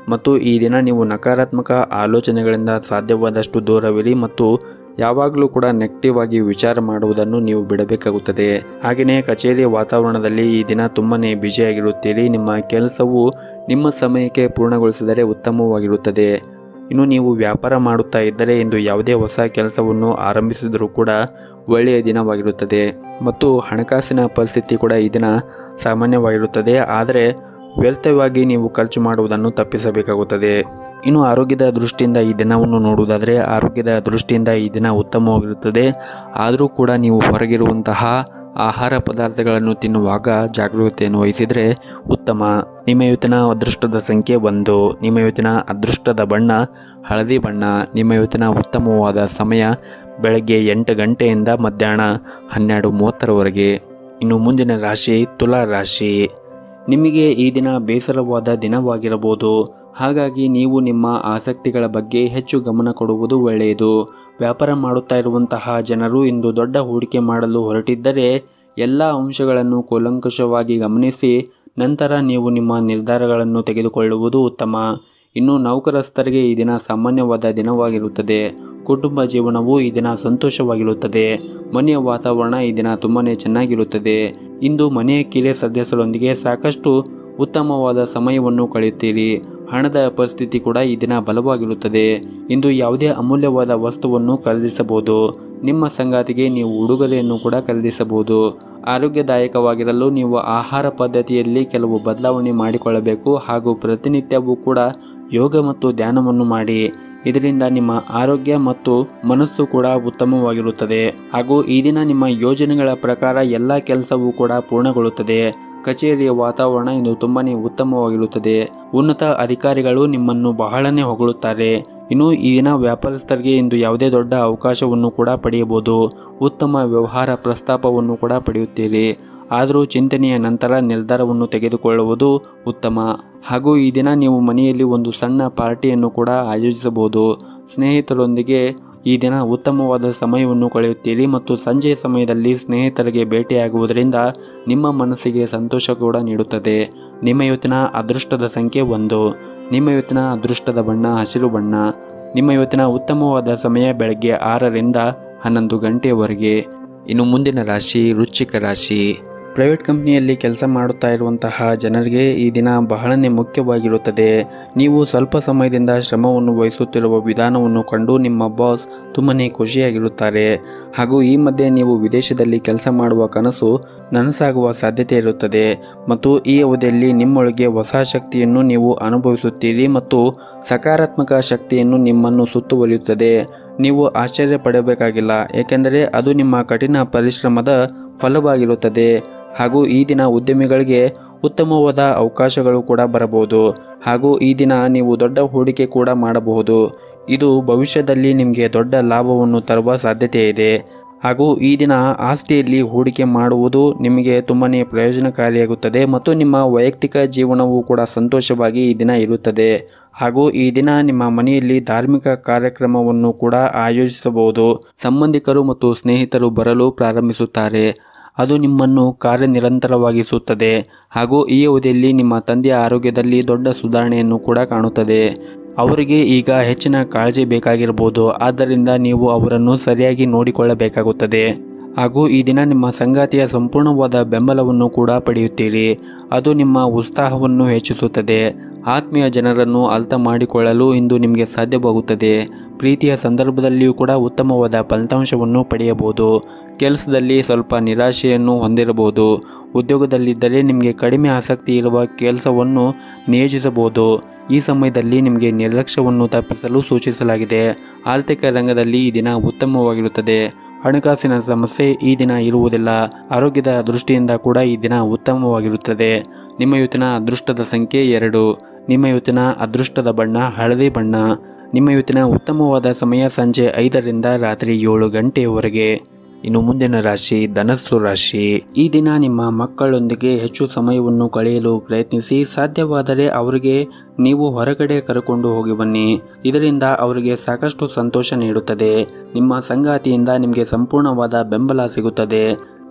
ಮತ್ತು ಈ ದಿನ ನೀವು ನಕಾರಾತ್ಮಕ ಆಲೋಚನೆಗಳಿಂದ ಸಾಧ್ಯವಾದಷ್ಟು ದೂರವಿರಿ ಮತ್ತು ಯಾವಾಗಲೂ ಕೂಡ ನೆಗೆಟಿವ್ ಆಗಿ ವಿಚಾರ ಮಾಡುವುದನ್ನು ನೀವು ಬಿಡಬೇಕಾಗುತ್ತದೆ. ಹಾಗೆಯೇ ಕಚೇರಿಯ ವಾತಾವರಣದಲ್ಲಿ ಈ ದಿನ ತುಂಬಾನೇ ಬ್ಯುಸಿಯಾಗಿರುತ್ತೀರಿ. ನಿಮ್ಮ ಕೆಲಸವು ನಿಮ್ಮ ಸಮಯಕ್ಕೆ ಪೂರ್ಣಗೊಳಿಸಿದರೆ ಉತ್ತಮವಾಗಿರುತ್ತದೆ. ಇನ್ನು ನೀವು ವ್ಯಾಪಾರ ಮಾಡುತ್ತಾ ಇದ್ದರೆ ಇಂದು ಯಾವುದೇ ಹೊಸ ಕೆಲಸವನ್ನು ಆರಂಭಿಸಿದರೂ ಕೂಡ ಒಳ್ಳೆಯ ದಿನವಾಗಿರುತ್ತದೆ ಮತ್ತು ಹಣಕಾಸಿನ ಪರಿಸ್ಥಿತಿ ಕೂಡ ಈ ದಿನ ಸಾಮಾನ್ಯವಾಗಿರುತ್ತದೆ. ಆದರೆ ವ್ಯರ್ಥವಾಗಿ ನೀವು ಖರ್ಚು ಮಾಡುವುದನ್ನು ತಪ್ಪಿಸಬೇಕಾಗುತ್ತದೆ. ಇನ್ನು ಆರೋಗ್ಯದ ದೃಷ್ಟಿಯಿಂದ ಈ ದಿನವನ್ನು ನೋಡುವುದಾದರೆ ಆರೋಗ್ಯದ ದೃಷ್ಟಿಯಿಂದ ಈ ದಿನ ಉತ್ತಮವಾಗಿರುತ್ತದೆ. ಆದರೂ ಕೂಡ ನೀವು ಹೊರಗಿರುವಂತಹ ಆಹಾರ ಪದಾರ್ಥಗಳನ್ನು ತಿನ್ನುವಾಗ ಜಾಗರೂಕತೆಯನ್ನು ವಹಿಸಿದರೆ ಉತ್ತಮ. ನಿಮ್ಮ ಇವತ್ತಿನ ಅದೃಷ್ಟದ ಸಂಖ್ಯೆ 1. ನಿಮ್ಮ ಇವತ್ತಿನ ಅದೃಷ್ಟದ ಬಣ್ಣ ಹಳದಿ ಬಣ್ಣ. ನಿಮ್ಮ ಇವತ್ತಿನ ಉತ್ತಮವಾದ ಸಮಯ ಬೆಳಗ್ಗೆ 8 ಗಂಟೆಯಿಂದ ಮಧ್ಯಾಹ್ನ 12:30ರವರೆಗೆ. ಇನ್ನು ಮುಂದಿನ ರಾಶಿ ತುಲಾ ರಾಶಿ. ನಿಮಗೆ ಈ ದಿನ ಬೇಸರವಾದ ದಿನವಾಗಿರಬಹುದು. ಹಾಗಾಗಿ ನೀವು ನಿಮ್ಮ ಆಸಕ್ತಿಗಳ ಬಗ್ಗೆ ಹೆಚ್ಚು ಗಮನ ಕೊಡುವುದು ಒಳ್ಳೆಯದು. ವ್ಯಾಪಾರ ಮಾಡುತ್ತಾ ಇರುವಂತಹ ಜನರು ಇಂದು ದೊಡ್ಡ ಹೂಡಿಕೆ ಮಾಡಲು ಹೊರಟಿದ್ದರೆ ಎಲ್ಲ ಅಂಶಗಳನ್ನು ಕೂಲಂಕಷವಾಗಿ ಗಮನಿಸಿ ನಂತರ ನೀವು ನಿಮ್ಮ ನಿರ್ಧಾರಗಳನ್ನು ತೆಗೆದುಕೊಳ್ಳುವುದು ಉತ್ತಮ. ಇನ್ನು ನೌಕರಸ್ಥರಿಗೆ ಈ ದಿನ ಸಾಮಾನ್ಯವಾದ ದಿನವಾಗಿರುತ್ತದೆ. ಕುಟುಂಬ ಜೀವನವು ಈ ದಿನ ಸಂತೋಷವಾಗಿರುತ್ತದೆ. ಮನೆಯ ವಾತಾವರಣ ಈ ದಿನ ತುಂಬಾನೇ ಚೆನ್ನಾಗಿರುತ್ತದೆ. ಇಂದು ಮನೆಯ ಕಿರಿಯ ಸದಸ್ಯರೊಂದಿಗೆ ಸಾಕಷ್ಟು ಉತ್ತಮವಾದ ಸಮಯವನ್ನು ಕಳೆಯುತ್ತೀರಿ. ಹಣದ ಪರಿಸ್ಥಿತಿ ಕೂಡ ಈ ದಿನ ಬಲವಾಗಿರುತ್ತದೆ. ಇಂದು ಯಾವುದೇ ಅಮೂಲ್ಯವಾದ ವಸ್ತುವನ್ನು ಖರೀದಿಸಬಹುದು. ನಿಮ್ಮ ಸಂಗಾತಿಗೆ ನೀವು ಉಡುಗೊರೆಯನ್ನು ಕೂಡ ಖರೀದಿಸಬಹುದು. ಆರೋಗ್ಯದಾಯಕವಾಗಿರಲು ನೀವು ಆಹಾರ ಪದ್ಧತಿಯಲ್ಲಿ ಕೆಲವು ಬದಲಾವಣೆ ಮಾಡಿಕೊಳ್ಳಬೇಕು ಹಾಗೂ ಪ್ರತಿನಿತ್ಯವೂ ಕೂಡ ಯೋಗ ಮತ್ತು ಧ್ಯಾನವನ್ನು ಮಾಡಿ. ಇದರಿಂದ ನಿಮ್ಮ ಆರೋಗ್ಯ ಮತ್ತು ಮನಸ್ಸು ಕೂಡ ಉತ್ತಮವಾಗಿರುತ್ತದೆ ಹಾಗೂ ಈ ದಿನ ನಿಮ್ಮ ಯೋಜನೆಗಳ ಪ್ರಕಾರ ಎಲ್ಲ ಕೆಲಸವೂ ಕೂಡ ಪೂರ್ಣಗೊಳ್ಳುತ್ತದೆ. ಕಚೇರಿಯ ವಾತಾವರಣ ಇಂದು ತುಂಬಾನೇ ಉತ್ತಮವಾಗಿರುತ್ತದೆ. ಉನ್ನತ ಅಧಿಕಾರಿಗಳು ನಿಮ್ಮನ್ನು ಬಹಳನೇ ಹೊಗಳುತ್ತಾರೆ. ಇನ್ನು ಈ ದಿನ ವ್ಯಾಪಾರಸ್ಥರಿಗೆ ಇಂದು ಯಾವುದೇ ದೊಡ್ಡ ಅವಕಾಶವನ್ನು ಕೂಡ ಪಡೆಯಬಹುದು. ಉತ್ತಮ ವ್ಯವಹಾರ ಪ್ರಸ್ತಾಪವನ್ನು ಕೂಡ ಪಡೆಯುತ್ತೀರಿ. ಆದರೂ ಚಿಂತನೆಯ ನಂತರ ನಿರ್ಧಾರವನ್ನು ತೆಗೆದುಕೊಳ್ಳುವುದು ಉತ್ತಮ. ಹಾಗೂ ಈ ದಿನ ನೀವು ಮನೆಯಲ್ಲಿ ಒಂದು ಸಣ್ಣ ಪಾರ್ಟಿಯನ್ನು ಕೂಡ ಆಯೋಜಿಸಬಹುದು. ಸ್ನೇಹಿತರೊಂದಿಗೆ ಈ ದಿನ ಉತ್ತಮವಾದ ಸಮಯವನ್ನು ಕಳೆಯುತ್ತೀರಿ ಮತ್ತು ಸಂಜೆಯ ಸಮಯದಲ್ಲಿ ಸ್ನೇಹಿತರಿಗೆ ಭೇಟಿಯಾಗುವುದರಿಂದ ನಿಮ್ಮ ಮನಸ್ಸಿಗೆ ಸಂತೋಷ ಕೂಡ ನೀಡುತ್ತದೆ. ನಿಮ್ಮ ಇವತ್ತಿನ ಅದೃಷ್ಟದ ಸಂಖ್ಯೆ 1. ನಿಮ್ಮ ಇವತ್ತಿನ ಅದೃಷ್ಟದ ಬಣ್ಣ ಹಸಿರು ಬಣ್ಣ. ನಿಮ್ಮ ಇವತ್ತಿನ ಉತ್ತಮವಾದ ಸಮಯ ಬೆಳಗ್ಗೆ 6ರಿಂದ 11 ಗಂಟೆಯವರೆಗೆ. ಇನ್ನು ಮುಂದಿನ ರಾಶಿ ವೃಶ್ಚಿಕ ರಾಶಿ. ಪ್ರೈವೇಟ್ ಕಂಪ್ನಿಯಲ್ಲಿ ಕೆಲಸ ಮಾಡುತ್ತಾ ಇರುವಂತಹ ಜನರಿಗೆ ಈ ದಿನ ಬಹಳನೇ ಮುಖ್ಯವಾಗಿರುತ್ತದೆ. ನೀವು ಸ್ವಲ್ಪ ಸಮಯದಿಂದ ಶ್ರಮವನ್ನು ವಹಿಸುತ್ತಿರುವ ವಿಧಾನವನ್ನು ಕಂಡು ನಿಮ್ಮ ಬಾಸ್ ತುಂಬನೇ ಖುಷಿಯಾಗಿರುತ್ತಾರೆ. ಹಾಗೂ ಈ ಮಧ್ಯೆ ನೀವು ವಿದೇಶದಲ್ಲಿ ಕೆಲಸ ಮಾಡುವ ಕನಸು ನನಸಾಗುವ ಸಾಧ್ಯತೆ ಇರುತ್ತದೆ ಮತ್ತು ಈ ಅವಧಿಯಲ್ಲಿ ನಿಮ್ಮೊಳಗೆ ಹೊಸ ಶಕ್ತಿಯನ್ನು ನೀವು ಅನುಭವಿಸುತ್ತೀರಿ ಮತ್ತು ಸಕಾರಾತ್ಮಕ ಶಕ್ತಿಯನ್ನು ನಿಮ್ಮನ್ನು ಸುತ್ತುವರಿಯುತ್ತದೆ. ನೀವು ಆಶ್ಚರ್ಯ ಪಡಬೇಕಾಗಿಲ್ಲ, ಏಕೆಂದರೆ ಅದು ನಿಮ್ಮ ಕಠಿಣ ಪರಿಶ್ರಮದ ಫಲವಾಗಿರುತ್ತದೆ. ಹಾಗೂ ಈ ದಿನ ಉದ್ಯಮಿಗಳಿಗೆ ಉತ್ತಮವಾದ ಅವಕಾಶಗಳು ಕೂಡ ಬರಬಹುದು. ಹಾಗೂ ಈ ದಿನ ನೀವು ದೊಡ್ಡ ಹೂಡಿಕೆ ಕೂಡ ಮಾಡಬಹುದು. ಇದು ಭವಿಷ್ಯದಲ್ಲಿ ನಿಮಗೆ ದೊಡ್ಡ ಲಾಭವನ್ನು ತರುವ ಸಾಧ್ಯತೆ ಇದೆ. ಹಾಗೂ ಈ ದಿನ ಆಸ್ತಿಯಲ್ಲಿ ಹೂಡಿಕೆ ಮಾಡುವುದು ನಿಮಗೆ ತುಂಬಾನೇ ಪ್ರಯೋಜನಕಾರಿಯಾಗುತ್ತದೆ ಮತ್ತು ನಿಮ್ಮ ವೈಯಕ್ತಿಕ ಜೀವನವೂ ಕೂಡ ಸಂತೋಷವಾಗಿ ಈ ದಿನ ಇರುತ್ತದೆ. ಹಾಗೂ ಈ ದಿನ ನಿಮ್ಮ ಮನೆಯಲ್ಲಿ ಧಾರ್ಮಿಕ ಕಾರ್ಯಕ್ರಮವನ್ನು ಕೂಡ ಆಯೋಜಿಸಬಹುದು. ಸಂಬಂಧಿಕರು ಮತ್ತು ಸ್ನೇಹಿತರು ಬರಲು ಪ್ರಾರಂಭಿಸುತ್ತಾರೆ. ಅದು ನಿಮ್ಮನ್ನು ಕಾರ್ಯನಿರಂತರವಾಗಿಸುತ್ತದೆ. ಹಾಗೂ ಈ ಅವಧಿಯಲ್ಲಿ ನಿಮ್ಮ ತಂದೆಯ ಆರೋಗ್ಯದಲ್ಲಿ ದೊಡ್ಡ ಸುಧಾರಣೆಯನ್ನು ಕೂಡ ಕಾಣುತ್ತದೆ. ಅವರಿಗೆ ಈಗ ಹೆಚ್ಚಿನ ಕಾಳಜಿ ಬೇಕಾಗಿರಬಹುದು. ಆದ್ದರಿಂದ ನೀವು ಅವರನ್ನು ಸರಿಯಾಗಿ ನೋಡಿಕೊಳ್ಳಬೇಕಾಗುತ್ತದೆ. ಹಾಗೂ ಈ ದಿನ ನಿಮ್ಮ ಸಂಗಾತಿಯ ಸಂಪೂರ್ಣವಾದ ಬೆಂಬಲವನ್ನು ಕೂಡ ಪಡೆಯುತ್ತೀರಿ. ಅದು ನಿಮ್ಮ ಉತ್ಸಾಹವನ್ನು ಹೆಚ್ಚಿಸುತ್ತದೆ. ಆತ್ಮೀಯ ಜನರನ್ನು ಅರ್ಥ ಮಾಡಿಕೊಳ್ಳಲು ಇಂದು ನಿಮಗೆ ಸಾಧ್ಯವಾಗುತ್ತದೆ. ಪ್ರೀತಿಯ ಸಂದರ್ಭದಲ್ಲಿಯೂ ಕೂಡ ಉತ್ತಮವಾದ ಫಲಿತಾಂಶವನ್ನು ಪಡೆಯಬಹುದು. ಕೆಲಸದಲ್ಲಿ ಸ್ವಲ್ಪ ನಿರಾಶೆಯನ್ನು ಹೊಂದಿರಬಹುದು. ಉದ್ಯೋಗದಲ್ಲಿದ್ದರೆ ನಿಮಗೆ ಕಡಿಮೆ ಆಸಕ್ತಿ ಇರುವ ಕೆಲಸವನ್ನು ನಿಯೋಜಿಸಬಹುದು. ಈ ಸಮಯದಲ್ಲಿ ನಿಮಗೆ ನಿರ್ಲಕ್ಷ್ಯವನ್ನು ತಪ್ಪಿಸಲು ಸೂಚಿಸಲಾಗಿದೆ. ಆರ್ಥಿಕ ರಂಗದಲ್ಲಿ ಈ ದಿನ ಉತ್ತಮವಾಗಿರುತ್ತದೆ. ಹಣಕಾಸಿನ ಸಮಸ್ಯೆ ಈ ದಿನ ಇರುವುದಿಲ್ಲ. ಆರೋಗ್ಯದ ದೃಷ್ಟಿಯಿಂದ ಕೂಡ ಈ ದಿನ ಉತ್ತಮವಾಗಿರುತ್ತದೆ. ನಿಮ್ಮ ಇವತ್ತಿನ ಅದೃಷ್ಟದ ಸಂಖ್ಯೆ 2. ನಿಮ್ಮ ಇವತ್ತಿನ ಅದೃಷ್ಟದ ಬಣ್ಣ ಹಳದಿ ಬಣ್ಣ. ನಿಮ್ಮ ಇವತ್ತಿನ ಉತ್ತಮವಾದ ಸಮಯ ಸಂಜೆ 5ರಿಂದ ರಾತ್ರಿ 7 ಗಂಟೆಯವರೆಗೆ. ಇನ್ನು ಮುಂದಿನ ರಾಶಿ ಧನಸ್ಸು ರಾಶಿ. ಈ ದಿನ ನಿಮ್ಮ ಮಕ್ಕಳೊಂದಿಗೆ ಹೆಚ್ಚು ಸಮಯವನ್ನು ಕಳೆಯಲು ಪ್ರಯತ್ನಿಸಿ. ಸಾಧ್ಯವಾದರೆ ಅವರಿಗೆ ನೀವು ಹೊರಗಡೆ ಕರೆಕೊಂಡು ಹೋಗಿ ಬನ್ನಿ. ಇದರಿಂದ ಅವರಿಗೆ ಸಾಕಷ್ಟು ಸಂತೋಷ ನೀಡುತ್ತದೆ. ನಿಮ್ಮ ಸಂಗಾತಿಯಿಂದ ನಿಮಗೆ ಸಂಪೂರ್ಣವಾದ ಬೆಂಬಲ ಸಿಗುತ್ತದೆ.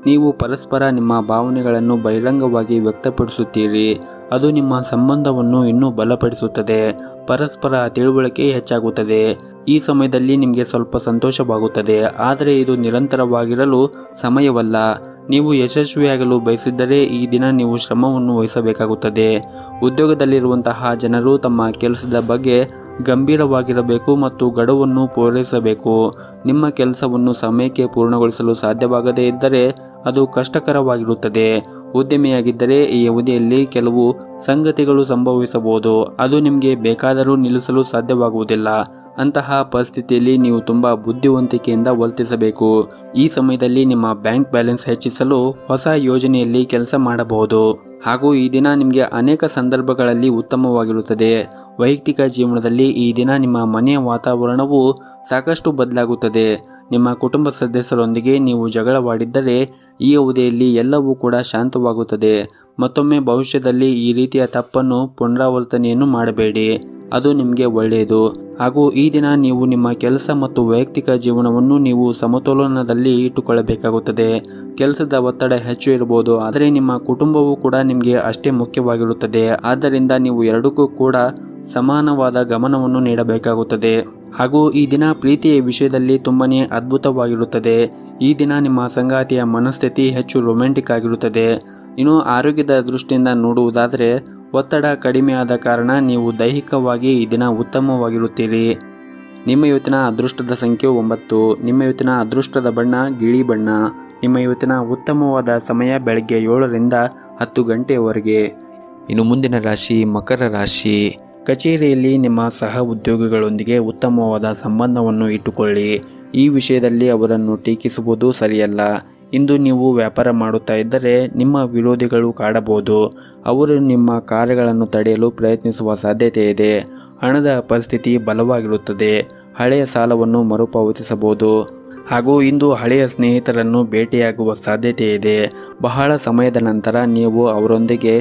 ನೀವು ಪರಸ್ಪರ ನಿಮ್ಮ ಭಾವನೆಗಳನ್ನು ಬಹಿರಂಗವಾಗಿ ವ್ಯಕ್ತಪಡಿಸುತ್ತೀರಿ. ಅದು ನಿಮ್ಮ ಸಂಬಂಧವನ್ನು ಇನ್ನೂ ಬಲಪಡಿಸುತ್ತದೆ. ಪರಸ್ಪರ ತಿಳುವಳಿಕೆ ಹೆಚ್ಚಾಗುತ್ತದೆ. ಈ ಸಮಯದಲ್ಲಿ ನಿಮಗೆ ಸ್ವಲ್ಪ ಸಂತೋಷವಾಗುತ್ತದೆ, ಆದರೆ ಇದು ನಿರಂತರವಾಗಿರಲು ಸಮಯವಲ್ಲ. ನೀವು ಯಶಸ್ವಿಯಾಗಲು ಬಯಸಿದ್ದರೆ ಈ ದಿನ ನೀವು ಶ್ರಮವನ್ನು ವಹಿಸಬೇಕಾಗುತ್ತದೆ. ಉದ್ಯೋಗದಲ್ಲಿರುವಂತಹ ಜನರು ತಮ್ಮ ಕೆಲಸದ ಬಗ್ಗೆ ಗಂಭೀರವಾಗಿರಬೇಕು ಮತ್ತು ಗಡುವನ್ನು ಪೂರೈಸಬೇಕು. ನಿಮ್ಮ ಕೆಲಸವನ್ನು ಸಮಯಕ್ಕೆ ಪೂರ್ಣಗೊಳಿಸಲು ಸಾಧ್ಯವಾಗದೇ ಇದ್ದರೆ ಅದು ಕಷ್ಟಕರವಾಗಿರುತ್ತದೆ. ಉದ್ಯಮಿಯಾಗಿದ್ದರೆ ಈ ಅವಧಿಯಲ್ಲಿ ಕೆಲವು ಸಂಗತಿಗಳು ಸಂಭವಿಸಬಹುದು. ಅದು ನಿಮಗೆ ಬೇಕಾದರೂ ನಿಲ್ಲಿಸಲು ಸಾಧ್ಯವಾಗುವುದಿಲ್ಲ. ಅಂತಹ ಪರಿಸ್ಥಿತಿಯಲ್ಲಿ ನೀವು ತುಂಬ ಬುದ್ಧಿವಂತಿಕೆಯಿಂದ ವರ್ತಿಸಬೇಕು. ಈ ಸಮಯದಲ್ಲಿ ನಿಮ್ಮ ಬ್ಯಾಂಕ್ ಬ್ಯಾಲೆನ್ಸ್ ಹೆಚ್ಚಿಸಲು ಹೊಸ ಯೋಜನೆಯಲ್ಲಿ ಕೆಲಸ ಮಾಡಬಹುದು. ಹಾಗೂ ಈ ದಿನ ನಿಮಗೆ ಅನೇಕ ಸಂದರ್ಭಗಳಲ್ಲಿ ಉತ್ತಮವಾಗಿರುತ್ತದೆ. ವೈಯಕ್ತಿಕ ಜೀವನದಲ್ಲಿ ಈ ದಿನ ನಿಮ್ಮ ಮನೆಯ ವಾತಾವರಣವು ಸಾಕಷ್ಟು ಬದಲಾಗುತ್ತದೆ. ನಿಮ್ಮ ಕುಟುಂಬ ಸದಸ್ಯರೊಂದಿಗೆ ನೀವು ಜಗಳವಾಡಿದ್ದರೆ ಈ ಅವಧಿಯಲ್ಲಿ ಎಲ್ಲವೂ ಕೂಡ ಶಾಂತವಾಗುತ್ತದೆ. ಮತ್ತೊಮ್ಮೆ ಭವಿಷ್ಯದಲ್ಲಿ ಈ ರೀತಿಯ ತಪ್ಪನ್ನು ಪುನರಾವರ್ತನೆಯನ್ನು ಮಾಡಬೇಡಿ. ಅದು ನಿಮಗೆ ಒಳ್ಳೆಯದು. ಹಾಗೂ ಈ ದಿನ ನೀವು ನಿಮ್ಮ ಕೆಲಸ ಮತ್ತು ವೈಯಕ್ತಿಕ ಜೀವನವನ್ನು ನೀವು ಸಮತೋಲನದಲ್ಲಿ ಇಟ್ಟುಕೊಳ್ಳಬೇಕಾಗುತ್ತದೆ. ಕೆಲಸದ ಒತ್ತಡ ಹೆಚ್ಚು ಇರಬಹುದು, ಆದರೆ ನಿಮ್ಮ ಕುಟುಂಬವೂ ಕೂಡ ನಿಮಗೆ ಅಷ್ಟೇ ಮುಖ್ಯವಾಗಿರುತ್ತದೆ. ಆದ್ದರಿಂದ ನೀವು ಎರಡಕ್ಕೂ ಕೂಡ ಸಮಾನವಾದ ಗಮನವನ್ನು ನೀಡಬೇಕಾಗುತ್ತದೆ. ಹಾಗೂ ಈ ದಿನ ಪ್ರೀತಿಯ ವಿಷಯದಲ್ಲಿ ತುಂಬನೇ ಅದ್ಭುತವಾಗಿರುತ್ತದೆ. ಈ ದಿನ ನಿಮ್ಮ ಸಂಗಾತಿಯ ಮನಸ್ಥಿತಿ ಹೆಚ್ಚು ರೊಮ್ಯಾಂಟಿಕ್ ಆಗಿರುತ್ತದೆ. ಇನ್ನು ಆರೋಗ್ಯದ ದೃಷ್ಟಿಯಿಂದ ನೋಡುವುದಾದರೆ ಒತ್ತಡ ಕಡಿಮೆಯಾದ ಕಾರಣ ನೀವು ದೈಹಿಕವಾಗಿ ಈ ದಿನ ಉತ್ತಮವಾಗಿರುತ್ತೀರಿ. ನಿಮ್ಮ ಇವತ್ತಿನ ಅದೃಷ್ಟದ ಸಂಖ್ಯೆ 9. ನಿಮ್ಮ ಇವತ್ತಿನ ಅದೃಷ್ಟದ ಬಣ್ಣ ಗಿಳಿ ಬಣ್ಣ. ನಿಮ್ಮ ಇವತ್ತಿನ ಉತ್ತಮವಾದ ಸಮಯ ಬೆಳಗ್ಗೆ 7ರಿಂದ 10 ಗಂಟೆಯವರೆಗೆ. ಇನ್ನು ಮುಂದಿನ ರಾಶಿ ಮಕರ ರಾಶಿ. ಕಚೇರಿಯಲ್ಲಿ ನಿಮ್ಮ ಸಹ ಉದ್ಯೋಗಿಗಳೊಂದಿಗೆ ಉತ್ತಮವಾದ ಸಂಬಂಧವನ್ನು ಇಟ್ಟುಕೊಳ್ಳಿ. ಈ ವಿಷಯದಲ್ಲಿ ಅವರನ್ನು ಟೀಕಿಸುವುದು ಸರಿಯಲ್ಲ. ಇಂದು ನೀವು ವ್ಯಾಪಾರ ಮಾಡುತ್ತಾ ಇದ್ದರೆ ನಿಮ್ಮ ವಿರೋಧಿಗಳು ಕಾಡಬಹುದು. ಅವರು ನಿಮ್ಮ ಕಾರ್ಯಗಳನ್ನು ತಡೆಯಲು ಪ್ರಯತ್ನಿಸುವ ಸಾಧ್ಯತೆ ಇದೆ. ಹಣದ ಪರಿಸ್ಥಿತಿ ಬಲವಾಗಿರುತ್ತದೆ. ಹಳೆಯ ಸಾಲವನ್ನು ಮರುಪಾವತಿಸಬಹುದು. ಹಾಗೂ ಇಂದು ಹಳೆಯ ಸ್ನೇಹಿತರನ್ನು ಭೇಟಿಯಾಗುವ ಸಾಧ್ಯತೆ ಇದೆ. ಬಹಳ ಸಮಯದ ನಂತರ ನೀವು ಅವರೊಂದಿಗೆ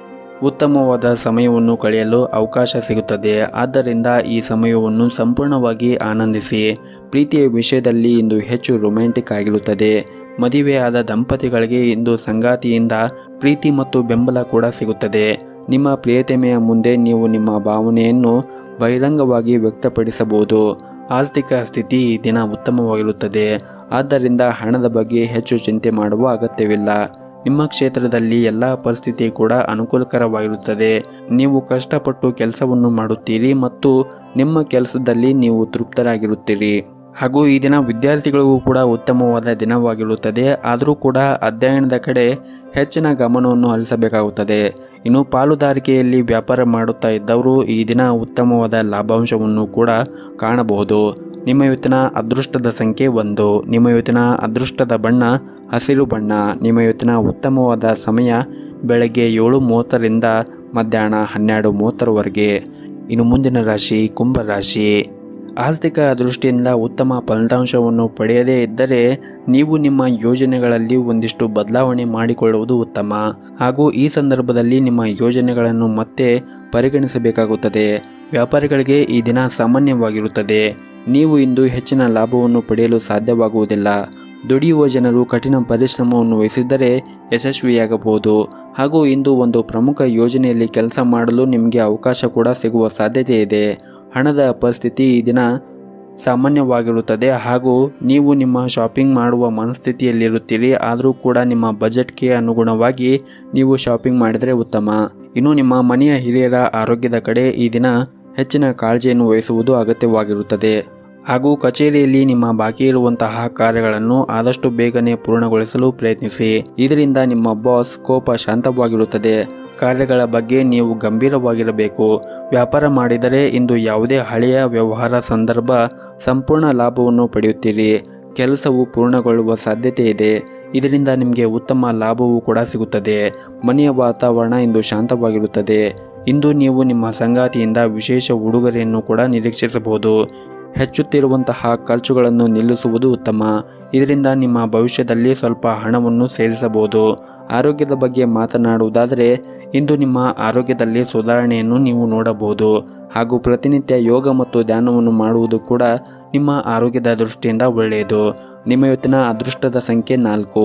ಉತ್ತಮವಾದ ಸಮಯವನ್ನು ಕಳೆಯಲು ಅವಕಾಶ ಸಿಗುತ್ತದೆ. ಆದ್ದರಿಂದ ಈ ಸಮಯವನ್ನು ಸಂಪೂರ್ಣವಾಗಿ ಆನಂದಿಸಿ. ಪ್ರೀತಿಯ ವಿಷಯದಲ್ಲಿ ಇಂದು ಹೆಚ್ಚು ರೊಮ್ಯಾಂಟಿಕ್ ಆಗಿರುತ್ತದೆ. ಮದುವೆಯಾದ ದಂಪತಿಗಳಿಗೆ ಇಂದು ಸಂಗಾತಿಯಿಂದ ಪ್ರೀತಿ ಮತ್ತು ಬೆಂಬಲ ಕೂಡ ಸಿಗುತ್ತದೆ. ನಿಮ್ಮ ಪ್ರಿಯತಮೆಯ ಮುಂದೆ ನೀವು ನಿಮ್ಮ ಭಾವನೆಯನ್ನು ಬಹಿರಂಗವಾಗಿ ವ್ಯಕ್ತಪಡಿಸಬಹುದು. ಆರ್ಥಿಕ ಸ್ಥಿತಿ ಈ ದಿನ ಉತ್ತಮವಾಗಿರುತ್ತದೆ. ಆದ್ದರಿಂದ ಹಣದ ಬಗ್ಗೆ ಹೆಚ್ಚು ಚಿಂತೆ ಮಾಡುವ ಅಗತ್ಯವಿಲ್ಲ. ನಿಮ್ಮ ಕ್ಷೇತ್ರದಲ್ಲಿ ಎಲ್ಲ ಪರಿಸ್ಥಿತಿ ಕೂಡ ಅನುಕೂಲಕರವಾಗಿರುತ್ತದೆ. ನೀವು ಕಷ್ಟಪಟ್ಟು ಕೆಲಸವನ್ನು ಮಾಡುತ್ತೀರಿ ಮತ್ತು ನಿಮ್ಮ ಕೆಲಸದಲ್ಲಿ ನೀವು ತೃಪ್ತರಾಗಿರುತ್ತೀರಿ. ಹಾಗೂ ಈ ದಿನ ವಿದ್ಯಾರ್ಥಿಗಳಿಗೂ ಕೂಡ ಉತ್ತಮವಾದ ದಿನವಾಗಿರುತ್ತದೆ. ಆದರೂ ಕೂಡ ಅಧ್ಯಯನದ ಕಡೆ ಹೆಚ್ಚಿನ ಗಮನವನ್ನು ಹರಿಸಬೇಕಾಗುತ್ತದೆ. ಇನ್ನು ಪಾಲುದಾರಿಕೆಯಲ್ಲಿ ವ್ಯಾಪಾರ ಮಾಡುತ್ತಾ ಇದ್ದವರು ಈ ದಿನ ಉತ್ತಮವಾದ ಲಾಭಾಂಶವನ್ನು ಕೂಡ ಕಾಣಬಹುದು. ನಿಮ್ಮ ಇವತ್ತಿನ ಅದೃಷ್ಟದ ಸಂಖ್ಯೆ 1. ನಿಮ್ಮ ಇವತ್ತಿನ ಅದೃಷ್ಟದ ಬಣ್ಣ ಹಸಿರು ಬಣ್ಣ. ನಿಮ್ಮ ಇವತ್ತಿನ ಉತ್ತಮವಾದ ಸಮಯ ಬೆಳಗ್ಗೆ 7:30ರಿಂದ ಮಧ್ಯಾಹ್ನ 12:30ರವರೆಗೆ. ಇನ್ನು ಮುಂದಿನ ರಾಶಿ ಕುಂಭರಾಶಿ. ಆರ್ಥಿಕ ದೃಷ್ಟಿಯಿಂದ ಉತ್ತಮ ಫಲಿತಾಂಶವನ್ನು ಪಡೆಯದೇ ಇದ್ದರೆ ನೀವು ನಿಮ್ಮ ಯೋಜನೆಗಳಲ್ಲಿ ಒಂದಿಷ್ಟು ಬದಲಾವಣೆ ಮಾಡಿಕೊಳ್ಳುವುದು ಉತ್ತಮ. ಹಾಗೂ ಈ ಸಂದರ್ಭದಲ್ಲಿ ನಿಮ್ಮ ಯೋಜನೆಗಳನ್ನು ಮತ್ತೆ ಪರಿಗಣಿಸಬೇಕಾಗುತ್ತದೆ. ವ್ಯಾಪಾರಿಗಳಿಗೆ ಈ ದಿನ ಸಾಮಾನ್ಯವಾಗಿರುತ್ತದೆ. ನೀವು ಇಂದು ಹೆಚ್ಚಿನ ಲಾಭವನ್ನು ಪಡೆಯಲು ಸಾಧ್ಯವಾಗುವುದಿಲ್ಲ. ದುಡಿಯುವ ಜನರು ಕಠಿಣ ಪರಿಶ್ರಮವನ್ನು ವಹಿಸಿದ್ದರೆ ಯಶಸ್ವಿಯಾಗಬಹುದು. ಹಾಗೂ ಇಂದು ಒಂದು ಪ್ರಮುಖ ಯೋಜನೆಯಲ್ಲಿ ಕೆಲಸ ಮಾಡಲು ನಿಮಗೆ ಅವಕಾಶ ಕೂಡ ಸಿಗುವ ಸಾಧ್ಯತೆ ಇದೆ. ಹಣದ ಪರಿಸ್ಥಿತಿ ಈ ದಿನ ಸಾಮಾನ್ಯವಾಗಿರುತ್ತದೆ. ಹಾಗೂ ನೀವು ನಿಮ್ಮ ಶಾಪಿಂಗ್ ಮಾಡುವ ಮನಸ್ಥಿತಿಯಲ್ಲಿರುತ್ತೀರಿ. ಆದರೂ ಕೂಡ ನಿಮ್ಮ ಬಜೆಟ್ಗೆ ಅನುಗುಣವಾಗಿ ನೀವು ಶಾಪಿಂಗ್ ಮಾಡಿದರೆ ಉತ್ತಮ. ಇನ್ನು ನಿಮ್ಮ ಮನೆಯ ಹಿರಿಯರ ಆರೋಗ್ಯದ ಕಡೆ ಈ ದಿನ ಹೆಚ್ಚಿನ ಕಾಳಜಿಯನ್ನು ವಹಿಸುವುದು ಅಗತ್ಯವಾಗಿರುತ್ತದೆ. ಹಾಗೂ ಕಚೇರಿಯಲ್ಲಿ ನಿಮ್ಮ ಬಾಕಿ ಇರುವಂತಹ ಕಾರ್ಯಗಳನ್ನು ಆದಷ್ಟು ಬೇಗನೆ ಪೂರ್ಣಗೊಳಿಸಲು ಪ್ರಯತ್ನಿಸಿ. ಇದರಿಂದ ನಿಮ್ಮ ಬಾಸ್ ಕೋಪ ಶಾಂತವಾಗಿರುತ್ತದೆ. ಕಾರ್ಯಗಳ ಬಗ್ಗೆ ನೀವು ಗಂಭೀರವಾಗಿರಬೇಕು. ವ್ಯಾಪಾರ ಮಾಡಿದರೆ ಇಂದು ಯಾವುದೇ ಹಳೆಯ ವ್ಯವಹಾರ ಸಂದರ್ಭ ಸಂಪೂರ್ಣ ಲಾಭವನ್ನು ಪಡೆಯುತ್ತೀರಿ. ಕೆಲಸವು ಪೂರ್ಣಗೊಳ್ಳುವ ಸಾಧ್ಯತೆ ಇದೆ. ಇದರಿಂದ ನಿಮಗೆ ಉತ್ತಮ ಲಾಭವೂ ಕೂಡ ಸಿಗುತ್ತದೆ. ಮನೆಯ ವಾತಾವರಣ ಇಂದು ಶಾಂತವಾಗಿರುತ್ತದೆ. ಇಂದು ನೀವು ನಿಮ್ಮ ಸಂಗಾತಿಯಿಂದ ವಿಶೇಷ ಉಡುಗೊರೆಯನ್ನು ಕೂಡ ನಿರೀಕ್ಷಿಸಬಹುದು. ಹೆಚ್ಚುತ್ತಿರುವಂತಹ ಖರ್ಚುಗಳನ್ನು ನಿಲ್ಲಿಸುವುದು ಉತ್ತಮ. ಇದರಿಂದ ನಿಮ್ಮ ಭವಿಷ್ಯದಲ್ಲಿ ಸ್ವಲ್ಪ ಹಣವನ್ನು ಸೇರಿಸಬಹುದು. ಆರೋಗ್ಯದ ಬಗ್ಗೆ ಮಾತನಾಡುವುದಾದರೆ ಇಂದು ನಿಮ್ಮ ಆರೋಗ್ಯದಲ್ಲಿ ಸುಧಾರಣೆಯನ್ನು ನೀವು ನೋಡಬಹುದು. ಹಾಗೂ ಪ್ರತಿನಿತ್ಯ ಯೋಗ ಮತ್ತು ಧ್ಯಾನವನ್ನು ಮಾಡುವುದು ಕೂಡ ನಿಮ್ಮ ಆರೋಗ್ಯದ ದೃಷ್ಟಿಯಿಂದ ಒಳ್ಳೆಯದು. ನಿಮ್ಮ ಇವತ್ತಿನ ಅದೃಷ್ಟದ ಸಂಖ್ಯೆ 4.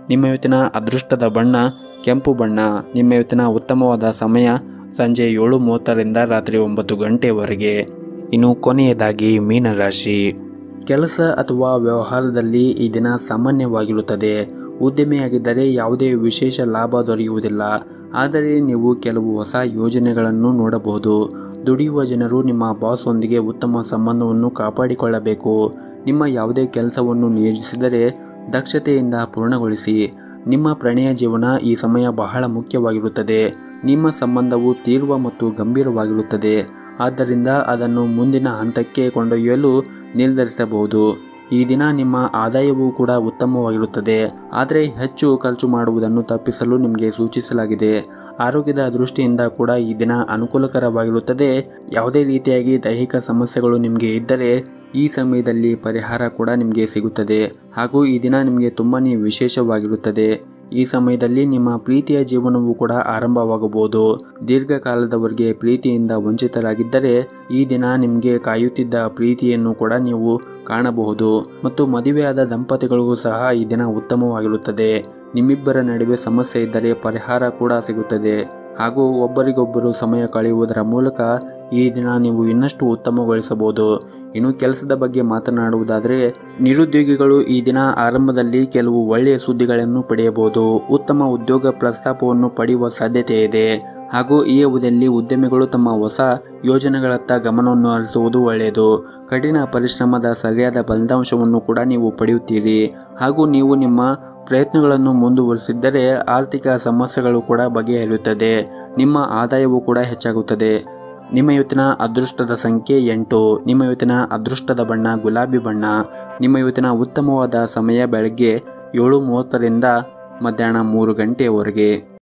ನಿಮ್ಮ ಇವತ್ತಿನ ಅದೃಷ್ಟದ ಬಣ್ಣ ಕೆಂಪು ಬಣ್ಣ. ನಿಮ್ಮ ಇವತ್ತಿನ ಉತ್ತಮವಾದ ಸಮಯ ಸಂಜೆ 7:30ರಿಂದ ರಾತ್ರಿ 9 ಗಂಟೆವರೆಗೆ. ಇನ್ನು ಕೊನೆಯದಾಗಿ ಮೀನರಾಶಿ. ಕೆಲಸ ಅಥವಾ ವ್ಯವಹಾರದಲ್ಲಿ ಈ ದಿನ ಸಾಮಾನ್ಯವಾಗಿರುತ್ತದೆ. ಉದ್ಯಮಿಯಾಗಿದ್ದರೆ ಯಾವುದೇ ವಿಶೇಷ ಲಾಭ ದೊರೆಯುವುದಿಲ್ಲ, ಆದರೆ ನೀವು ಕೆಲವು ಹೊಸ ಯೋಜನೆಗಳನ್ನು ನೋಡಬಹುದು. ದುಡಿಯುವ ಜನರು ನಿಮ್ಮ ಬಾಸ್ ಒಂದಿಗೆ ಉತ್ತಮ ಸಂಬಂಧವನ್ನು ಕಾಪಾಡಿಕೊಳ್ಳಬೇಕು. ನಿಮ್ಮ ಯಾವುದೇ ಕೆಲಸವನ್ನು ನಿಯೋಜಿಸಿದರೆ ದಕ್ಷತೆಯಿಂದ ಪೂರ್ಣಗೊಳಿಸಿ. ನಿಮ್ಮ ಪ್ರಣಯ ಜೀವನ ಈ ಸಮಯ ಬಹಳ ಮುಖ್ಯವಾಗಿರುತ್ತದೆ. ನಿಮ್ಮ ಸಂಬಂಧವು ತೀವ್ರ ಮತ್ತು ಗಂಭೀರವಾಗಿರುತ್ತದೆ, ಆದ್ದರಿಂದ ಅದನ್ನು ಮುಂದಿನ ಹಂತಕ್ಕೆ ಕೊಂಡೊಯ್ಯಲು ನಿರ್ಧರಿಸಬಹುದು. ಈ ದಿನ ನಿಮ್ಮ ಆದಾಯವೂ ಕೂಡ ಉತ್ತಮವಾಗಿರುತ್ತದೆ, ಆದರೆ ಹೆಚ್ಚು ಖರ್ಚು ಮಾಡುವುದನ್ನು ತಪ್ಪಿಸಲು ನಿಮಗೆ ಸೂಚಿಸಲಾಗಿದೆ. ಆರೋಗ್ಯದ ದೃಷ್ಟಿಯಿಂದ ಕೂಡ ಈ ದಿನ ಅನುಕೂಲಕರವಾಗಿರುತ್ತದೆ. ಯಾವುದೇ ರೀತಿಯಾಗಿ ದೈಹಿಕ ಸಮಸ್ಯೆಗಳು ನಿಮಗೆ ಇದ್ದರೆ ಈ ಸಮಯದಲ್ಲಿ ಪರಿಹಾರ ಕೂಡ ನಿಮಗೆ ಸಿಗುತ್ತದೆ. ಹಾಗೂ ಈ ದಿನ ನಿಮಗೆ ತುಂಬಾ ವಿಶೇಷವಾಗಿರುತ್ತದೆ. ಈ ಸಮಯದಲ್ಲಿ ನಿಮ್ಮ ಪ್ರೀತಿಯ ಜೀವನವೂ ಕೂಡ ಆರಂಭವಾಗಬಹುದು. ದೀರ್ಘಕಾಲದವರೆಗೆ ಪ್ರೀತಿಯಿಂದ ವಂಚಿತರಾಗಿದ್ದರೆ ಈ ದಿನ ನಿಮಗೆ ಕಾಯುತ್ತಿದ್ದ ಪ್ರೀತಿಯನ್ನು ಕೂಡ ನೀವು ಕಾಣಬಹುದು. ಮತ್ತು ಮದುವೆಯಾದ ದಂಪತಿಗಳಿಗೂ ಸಹ ಈ ದಿನ ಉತ್ತಮವಾಗಿರುತ್ತದೆ. ನಿಮ್ಮಿಬ್ಬರ ನಡುವೆ ಸಮಸ್ಯೆ ಇದ್ದರೆ ಪರಿಹಾರ ಕೂಡ ಸಿಗುತ್ತದೆ. ಹಾಗೂ ಒಬ್ಬರಿಗೊಬ್ಬರು ಸಮಯ ಕಳೆಯುವುದರ ಮೂಲಕ ಈ ದಿನ ನೀವು ಇನ್ನಷ್ಟು ಉತ್ತಮಗೊಳಿಸಬಹುದು. ಇನ್ನು ಕೆಲಸದ ಬಗ್ಗೆ ಮಾತನಾಡುವುದಾದರೆ, ನಿರುದ್ಯೋಗಿಗಳು ಈ ದಿನ ಆರಂಭದಲ್ಲಿ ಕೆಲವು ಒಳ್ಳೆಯ ಸುದ್ದಿಗಳನ್ನು ಪಡೆಯಬಹುದು. ಉತ್ತಮ ಉದ್ಯೋಗ ಪ್ರಸ್ತಾಪವನ್ನು ಪಡೆಯುವ ಸಾಧ್ಯತೆ ಇದೆ. ಹಾಗೂ ಈ ಅವಧಿಯಲ್ಲಿ ಉದ್ಯಮಿಗಳು ತಮ್ಮ ಹೊಸ ಯೋಜನೆಗಳತ್ತ ಗಮನವನ್ನು ಹರಿಸುವುದು ಒಳ್ಳೆಯದು. ಕಠಿಣ ಪರಿಶ್ರಮದ ಸರಿಯಾದ ಫಲಿತಾಂಶವನ್ನು ಕೂಡ ನೀವು ಪಡೆಯುತ್ತೀರಿ. ಹಾಗೂ ನೀವು ನಿಮ್ಮ ಪ್ರಯತ್ನಗಳನ್ನು ಮುಂದುವರಿಸಿದ್ದರೆ ಆರ್ಥಿಕ ಸಮಸ್ಯೆಗಳು ಕೂಡ ಬಗೆಹರಿಯುತ್ತದೆ. ನಿಮ್ಮ ಆದಾಯವೂ ಕೂಡ ಹೆಚ್ಚಾಗುತ್ತದೆ. ನಿಮ್ಮ ಇವತ್ತಿನ ಅದೃಷ್ಟದ ಸಂಖ್ಯೆ 8. ನಿಮ್ಮ ಇವತ್ತಿನ ಅದೃಷ್ಟದ ಬಣ್ಣ ಗುಲಾಬಿ ಬಣ್ಣ. ನಿಮ್ಮ ಇವತ್ತಿನ ಉತ್ತಮವಾದ ಸಮಯ ಬೆಳಗ್ಗೆ 7:30ರಿಂದ ಮಧ್ಯಾಹ್ನ 3 ಗಂಟೆಯವರೆಗೆ.